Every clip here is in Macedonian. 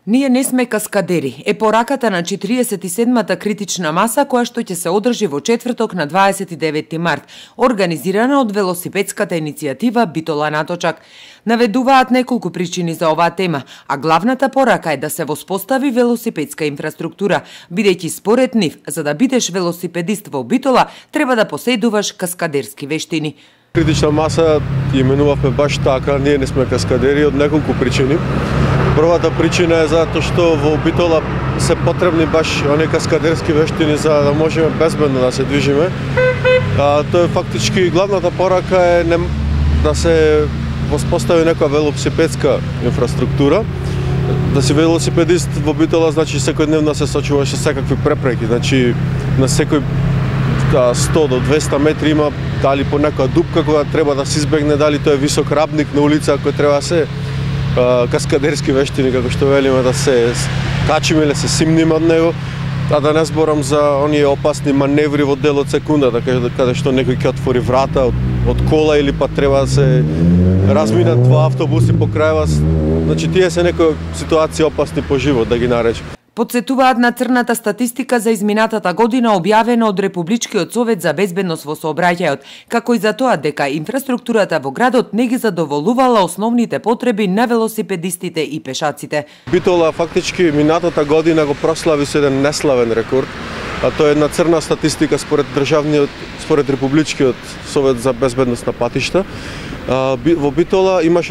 Ние не сме каскадери е пораката на 47-та критична маса која што ќе се одржи во четврток на 29 март, организирана од велосипедската иницијатива Битола наточак. Наведуваат неколку причини за оваа тема, а главната порака е да се воспостави велосипедска инфраструктура, бидејќи според нив, за да бидеш велосипедист во Битола, треба да поседуваш каскадерски вештини. Критична маса именувавме баш така, ние не сме каскадери од неколку причини. Првата причина е затоа што во Битола се потребни баш оние каскадерски вештини за да можеме безбедно да се движиме. Тоа е фактички главната порака е да се воспостави некоја велосипедска инфраструктура. Да си велосипедист во Битола значи секојдневно се сочуваш со секакви препреки, значи на секој 100 до 200 метри има дали по некоја дупка која треба да се избегне, дали тоа е висок рабник на улица кој треба да се каскадерски вештини, како што велиме, да се качиме или се симниме од него, а да не зборам за оние опасни маневри во дел од секундата, каде што некој ќе отвори врата од кола или па треба да се разминат два автобуси покрај вас. Значи тие се некои ситуации опасни по живот, да ги наречем. Потсетуваат на црната статистика за изминатата година објавена од Републичкиот совет за безбедност во сообраќајот, како и за тоа дека инфраструктурата во градот не ги задоволувала основните потреби на велосипедистите и пешаците. Битола фактички минатата година го прослави со еден неславен рекорд, а тоа е една црна статистика според според Републичкиот совет за безбедност на патишта. Во Битола имаше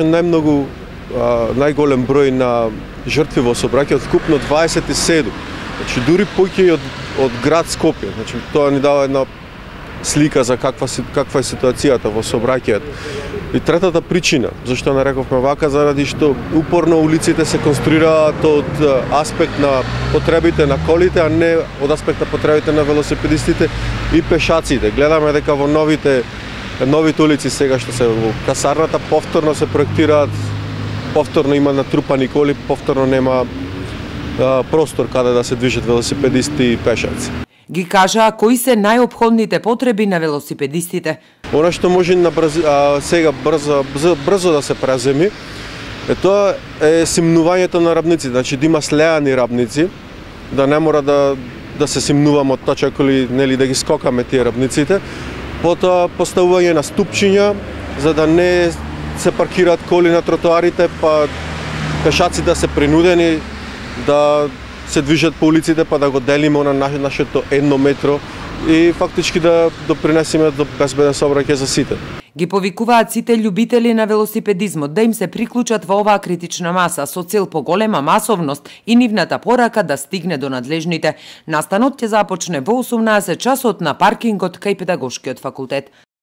најголем број на жртви во сообраќајот, вкупно 27. Значи дури поќе од град Скопје. Значи тоа ни дава една слика за каква е ситуацијата во сообраќајот. И третата причина зашто нарековме вака, заради што упорно улиците се конструираат од аспект на потребите на колите, а не од аспект на потребите на велосипедистите и пешаците. Гледаме дека во новите улици сега што се во касарната повторно се проектираат, повторно има натрупани коли, повторно нема простор каде да се движат велосипедисти и пешаци. Ги кажаа кои се најопходните потреби на велосипедистите. Она што може сега брзо да се преземи, тоа е симнувањето на рабници, значи да има слеани рабници, да не мора да се симнуваме од точак или нели да ги скокаме тие рабниците. Потоа поставување на ступчиња за да не се паркираат коли на тротоарите, па пешаците да се принудени да се движат по улиците, па да го делиме на нашето едно метро и фактички да допринесеме до безбеден сообраќај за сите. Ги повикуваат сите љубители на велосипедизмот да им се приклучат во оваа критична маса со цел поголема масовност и нивната порака да стигне до надлежните. Настанот ќе започне во 18 часот на паркингот кај Педагошкиот факултет.